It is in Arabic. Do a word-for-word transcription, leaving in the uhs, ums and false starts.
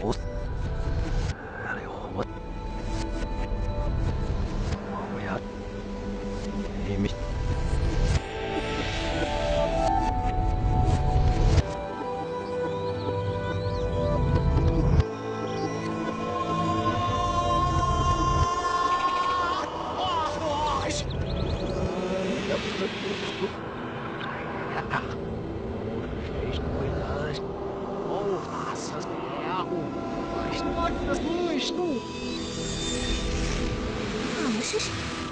os. Allez, on va. On va. Et mais. 我们试试。